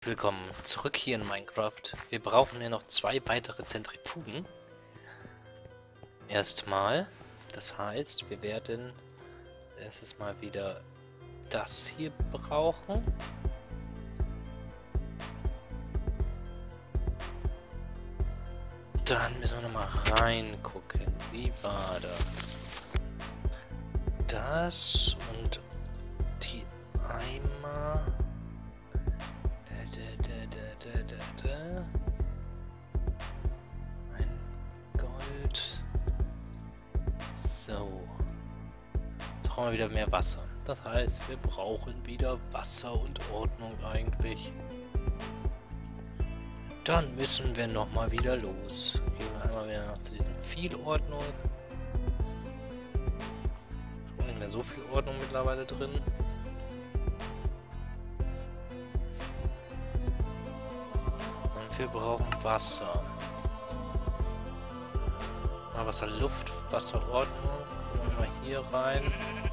Willkommen zurück hier in Minecraft. Wir brauchen ja noch 2 weitere Zentrifugen. Erstmal. Das heißt, wir werden erstes Mal wieder das hier brauchen. Dann müssen wir nochmal reingucken. Wie war das? Das und die Eimer. Ein Gold. So. Jetzt brauchen wir wieder mehr Wasser. Das heißt, wir brauchen wieder Wasser und Ordnung eigentlich. Dann müssen wir nochmal wieder los. Gehen wir einmal wieder zu diesem viel Ordnung. Ist nicht mehr so viel Ordnung mittlerweile drin. Und wir brauchen Wasser. Mal Wasser, Luft, Wasserordnung. Gucken wir mal hier rein.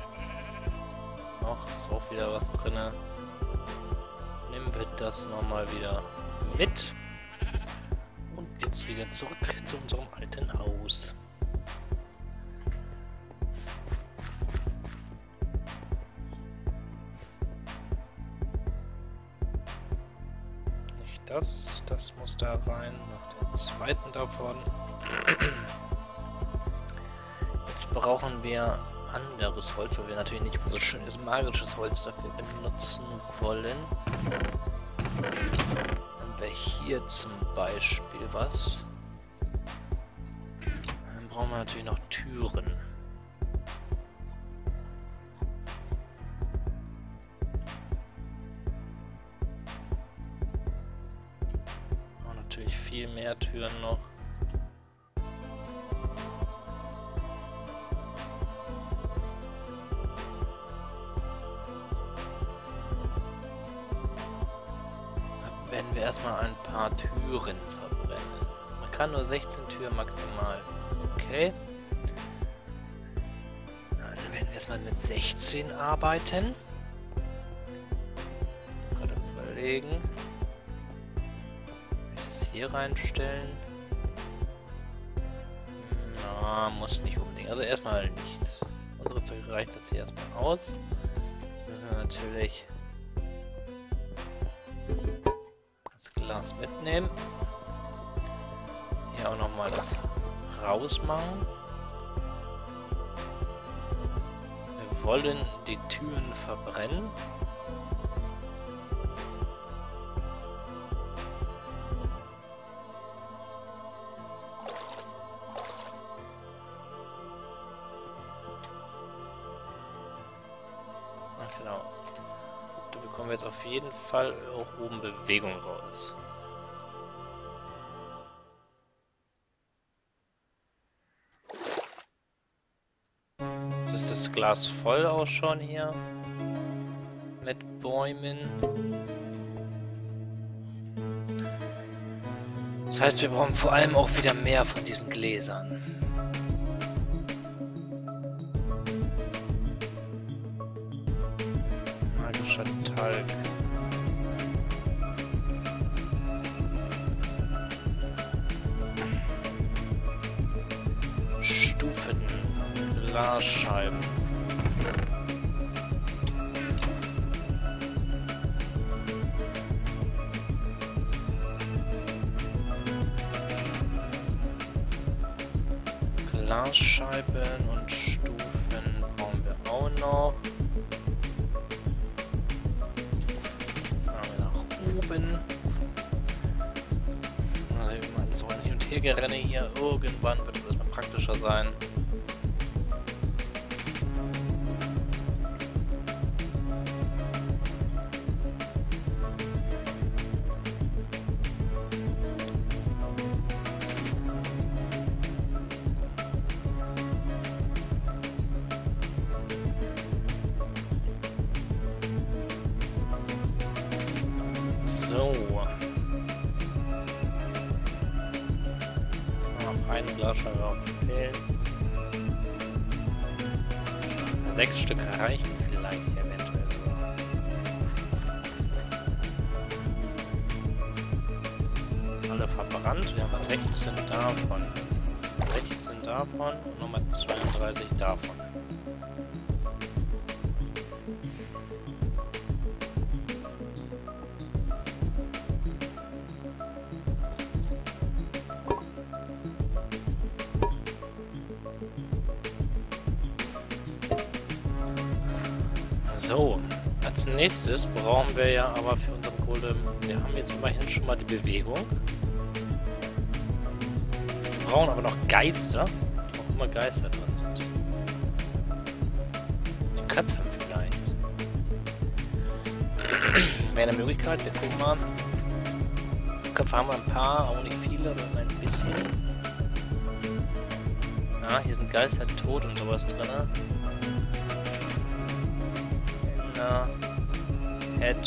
Ach, ist auch wieder was drin. Nehmen wir das nochmal wieder mit. Und jetzt wieder zurück zu unserem alten Haus. Nicht das, das muss da rein, noch den zweiten davon. Jetzt brauchen wir anderes Holz, weil wir natürlich nicht so schönes magisches Holz dafür benutzen wollen. Haben wir hier zum Beispiel was. Dann brauchen wir natürlich noch Türen. Und natürlich viel mehr Türen noch. Werden wir erstmal ein paar Türen verbrennen. Man kann nur 16 Türen maximal. Okay. Dann werden wir erstmal mit 16 arbeiten. Gerade überlegen. Will ich das hier reinstellen? Na, muss nicht unbedingt. Also erstmal nichts. Unsere Zeug reicht das hier erstmal aus. Müssen wir natürlich Glas mitnehmen. Hier auch nochmal das rausmachen. Wir wollen die Türen verbrennen. Ach genau. Da bekommen wir jetzt auf jeden Fall auch oben Bewegung raus. Ist das Glas voll auch schon hier? Mit Bäumen. Das heißt, wir brauchen vor allem auch wieder mehr von diesen Gläsern. Magischer Talg. Stufen. Glasscheiben. Glasscheiben und Stufen brauchen wir auch noch. Nach oben. Also immer so ein Hin- und Hergerenne hier. Irgendwann wird es mal praktischer sein. So. Eine Glasscheibe auf fehlen. 6 Stück reichen vielleicht eventuell sogar. Kohle verbrannt. Wir haben 16 davon. 16 davon und nochmal 32 davon. So, als nächstes brauchen wir ja aber für unseren Golem, wir haben jetzt immerhin schon mal die Bewegung. Wir brauchen aber noch Geister, auch immer Geister drin sind. Die Köpfe vielleicht. Wäre eine Möglichkeit, wir gucken mal. Köpfe haben wir ein paar, auch nicht viele, aber ein bisschen. Ja, hier sind Geister tot und sowas drin. Head.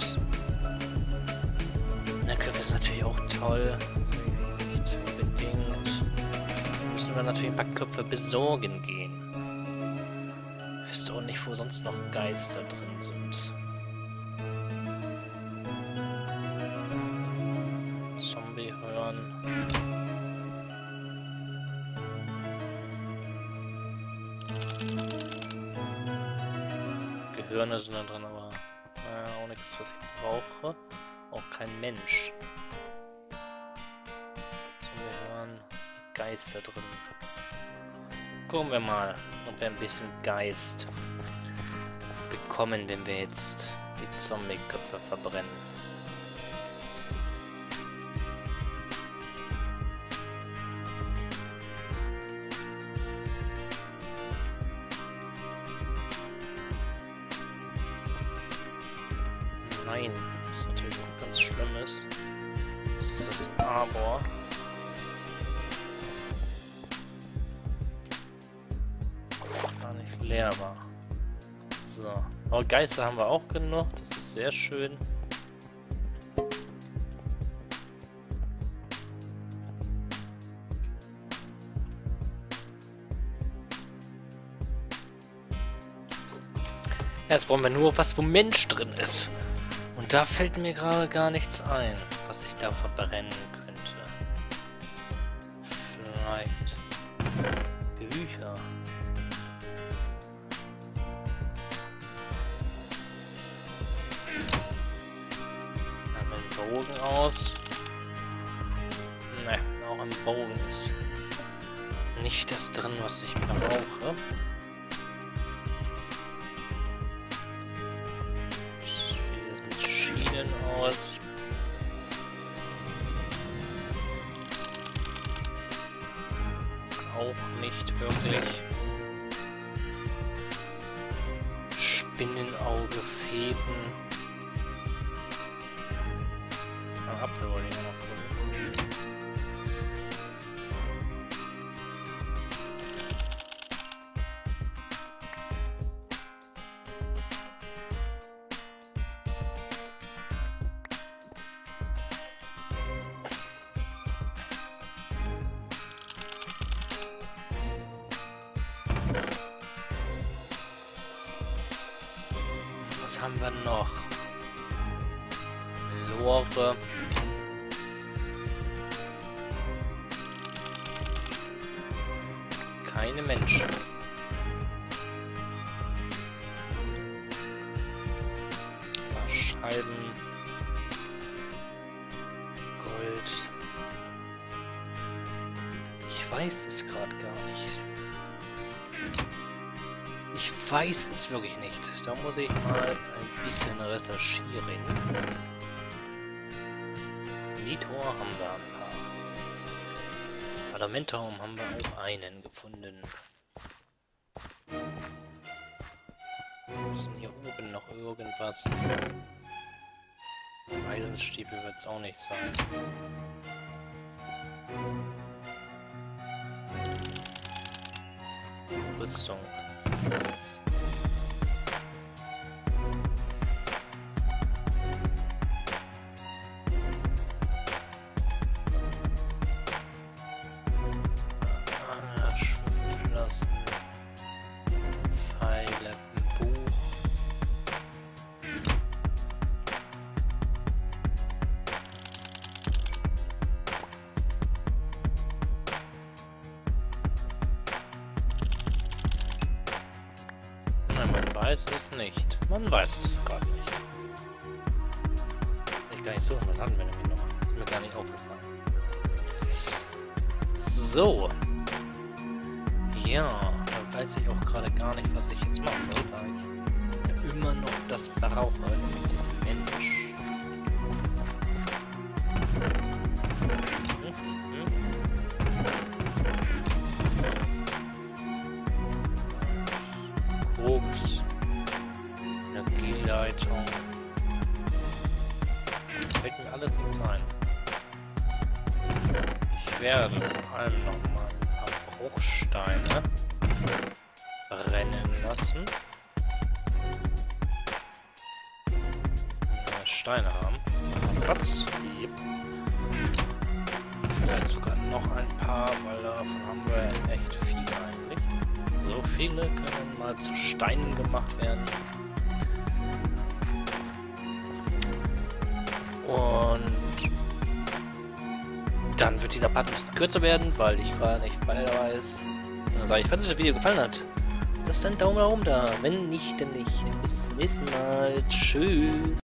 Der Köpfe ist natürlich auch toll. Nicht unbedingt. Müssen wir natürlich ein paar Köpfe besorgen gehen. Ich wüsste auch nicht, wo sonst noch Geister drin sind. Zombie hören. Gehirne sind da drin, aber auch nichts, was ich brauche. Auch kein Mensch. So, wir hören Geister drin. Gucken wir mal, ob wir ein bisschen Geist bekommen, wenn wir jetzt die Zombie-Köpfe verbrennen. Nein, das ist natürlich auch ganz Schlimmes. Das ist das Aber. Gar nicht leer war. So. Aber Geister haben wir auch genug. Das ist sehr schön. Jetzt brauchen wir nur was, wo Mensch drin ist. Und da fällt mir gerade gar nichts ein, was ich da verbrennen könnte. Vielleicht Bücher. Haben wir einen Bogen aus? Ne, auch ein Bogen ist nicht das drin, was ich brauche. Aus. Auch nicht wirklich. Spinnenauge, Fäden. Apfel wollte ich noch gucken. Was haben wir noch? Lore. Keine Menschen. Scheiben. Gold. Ich weiß es gerade gar nicht. Ich weiß es wirklich nicht. Da muss ich mal ein bisschen recherchieren. Nitor haben wir ein paar. Adamantium haben wir auch einen gefunden. Ist denn hier oben noch irgendwas? Eisenstiefel wird es auch nicht sein. Rüstung. Schwimmflossen. Pfeile, ein Buch. weiß es nicht. Man weiß es gerade nicht. Ich gar nicht so, was hatten wir nämlich noch? Ist mir gar nicht aufgefallen. So. Ja, dann weiß ich auch gerade gar nicht, was ich jetzt mache, da ich immer noch das brauche mit dem Mensch. Koks, Energieleitung. Fällt mir alles nichts ein. Ich werde vor allem nochmal ein paar Bruchsteine brennen lassen. Steine haben. Platz. Yep. Vielleicht sogar noch ein paar, weil davon haben wir echt viele eigentlich. So viele können mal zu Steinen gemacht werden. Und dann wird dieser Part ein bisschen kürzer werden, weil ich gerade nicht weiter weiß. Dann sage ich, falls euch das Video gefallen hat, lasst einen Daumen nach oben da. Wenn nicht, dann nicht. Bis zum nächsten Mal. Tschüss.